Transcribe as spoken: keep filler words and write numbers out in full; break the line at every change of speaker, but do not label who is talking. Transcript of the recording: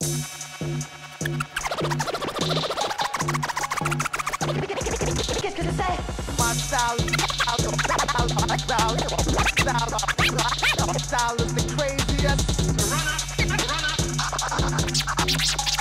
Qu'est-ce que c'est?
My style, style is the craziest. Run up, run up.